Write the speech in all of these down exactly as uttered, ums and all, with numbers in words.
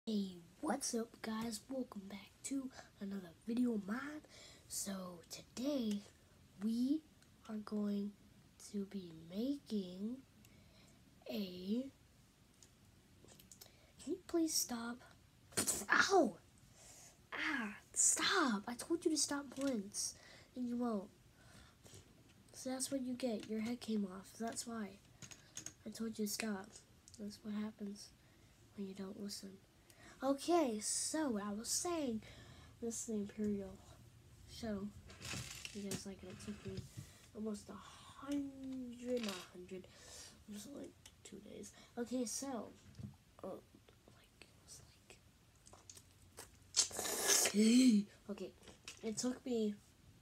Hey, what's up guys? Welcome back to another video of mine. So today we are going to be making a Can you please stop? Ow! Ah, stop! I told you to stop once and you won't. So that's what you get. Your head came off. That's why. I told you to stop. That's what happens when you don't listen. Okay, so I was saying, this is the Imperial show. You guys like it? It took me almost a hundred, not a hundred, just like two days. Okay, so, uh, like, it was like, okay, it took me,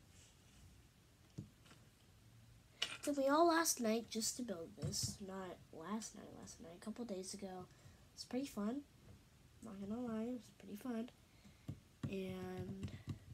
it took me all last night just to build this. Not last night, last night, a couple days ago. It's pretty fun. Not gonna lie, it was pretty fun. And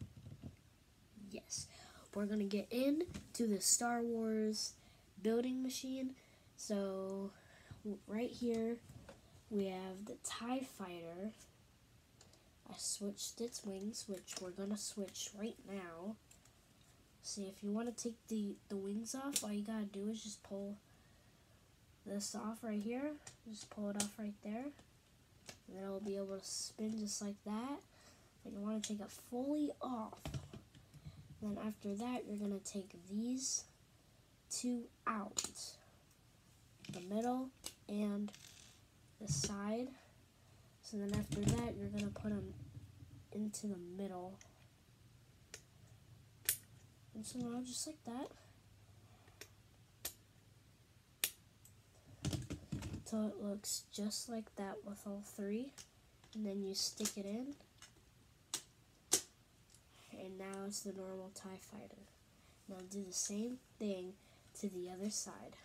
yes, we're gonna get into the Star Wars building machine. So right here we have the TIE Fighter. I switched its wings, which we're gonna switch right now. See, if you want to take the the wings off, all you gotta do is just pull this off right here. Just pull it off right there. And then it'll be able to spin just like that. But you want to take it fully off. Then after that, you're going to take these two out. The middle and the side. So then after that, you're going to put them into the middle. And so now just like that. So it looks just like that with all three. And then you stick it in. And now it's the normal TIE Fighter. Now do the same thing to the other side.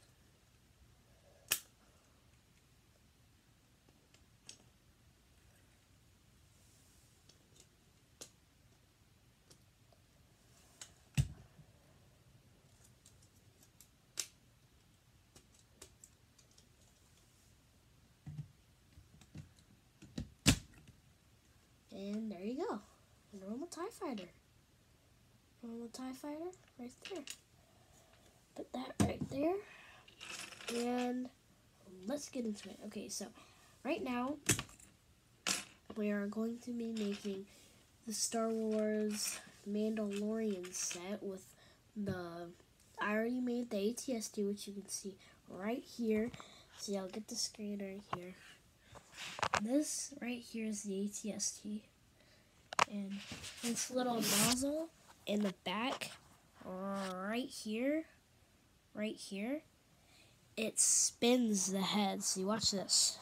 And there you go. A normal TIE Fighter. Normal TIE Fighter right there. Put that right there. And let's get into it. Okay, so right now we are going to be making the Star Wars Mandalorian set with the, I already made the A T S T, which you can see right here. See, I'll get the screen right here. This right here is the A T S T. And this little nozzle in the back, right here, right here, it spins the head. See, watch this.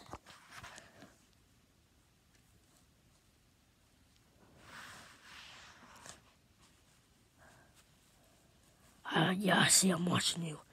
Uh, yeah, see, I'm watching you.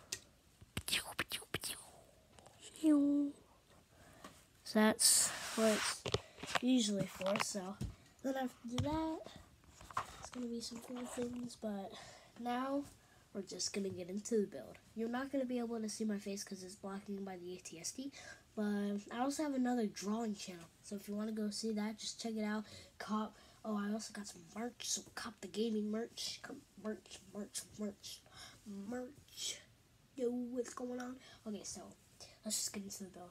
So that's what it's usually for. So then after that, it's gonna be some cool things. But now we're just gonna get into the build. You're not gonna be able to see my face because it's blocking by the A T S T. But I also have another drawing channel. So if you want to go see that, just check it out. Cop. Oh, I also got some merch. So cop the gaming merch. Come merch, merch, merch, merch. Yo, what's going on? Okay, so let's just get into the build.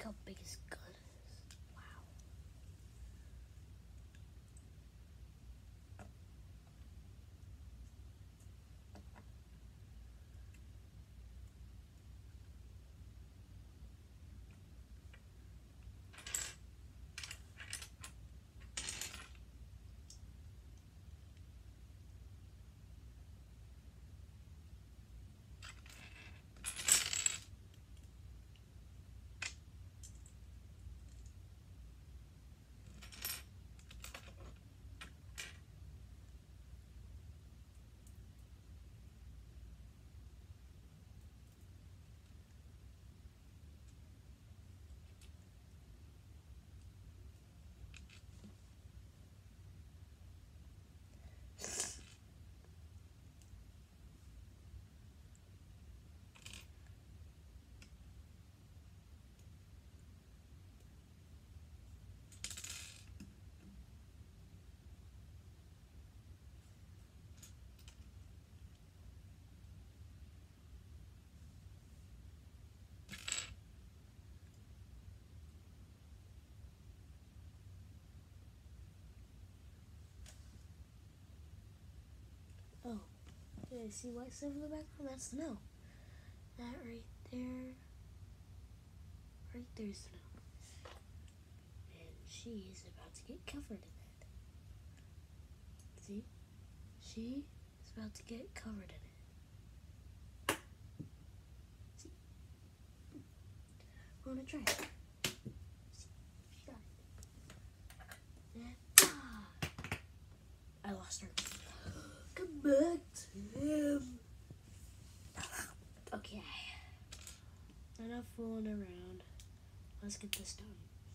how big his gun is. Wow. Oh, yeah, see white stuff in the background? That's snow. That right there, right there's snow. And she's about to get covered in it. See? She is about to get covered in it. See? I'm gonna try it. See? She got it. And, ah! I lost her. Come back to him. Okay. Enough fooling around. Let's get this done.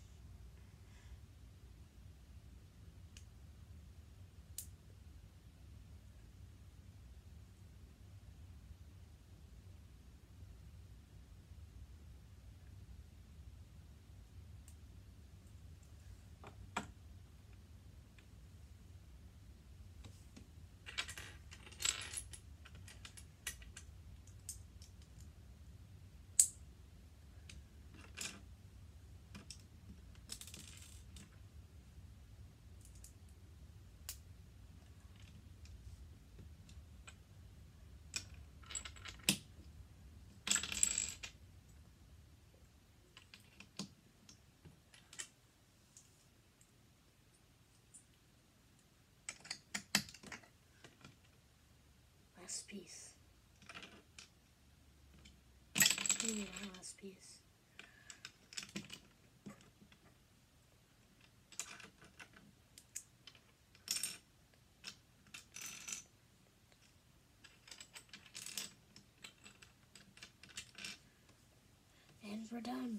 Last piece. Maybe not last piece. And we're done.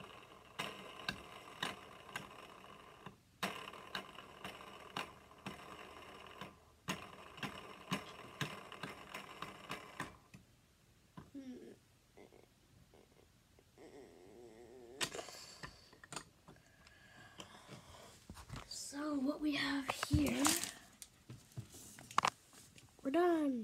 So what we have here, we're done.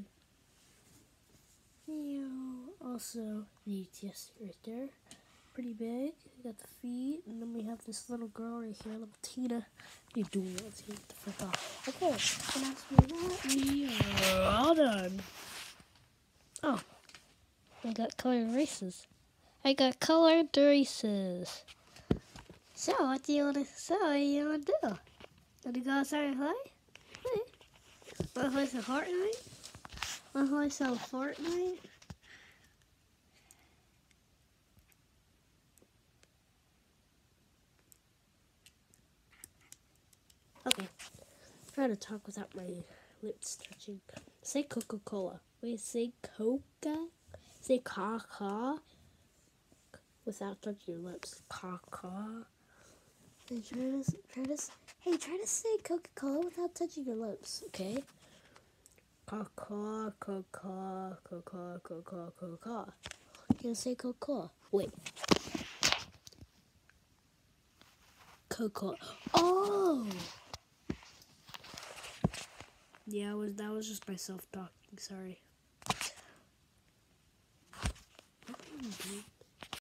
You also the U T S right there, pretty big. We got the feet, and then we have this little girl right here, little Tina. What are you doing, little Tina? Get the frick off. Okay, and after that, we are all done. Oh, I got colored erases. I got colored erases. So what do you want to? So what do you want to do? Want to go outside and play? Play. Want to play some Fortnite? Want to play some Fortnite? Okay. Try to talk without my lips touching. Say Coca-Cola. Wait, say Coca? Say caca without touching your lips. Caca. Hey, try to, try to, hey, try to say Coca-Cola without touching your lips, okay? Caca, caca, caca, caca, caca. You're gonna say Coca-Cola. Wait. Coca. Oh! Yeah, it was, that was just myself talking, sorry.